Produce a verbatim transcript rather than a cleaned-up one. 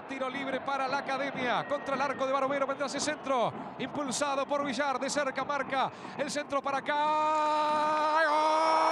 tiro libre para la Academia. Contra el arco de Barovero vendrá ese centro. Impulsado por Villar. De cerca marca el centro para acá. ¡Gol!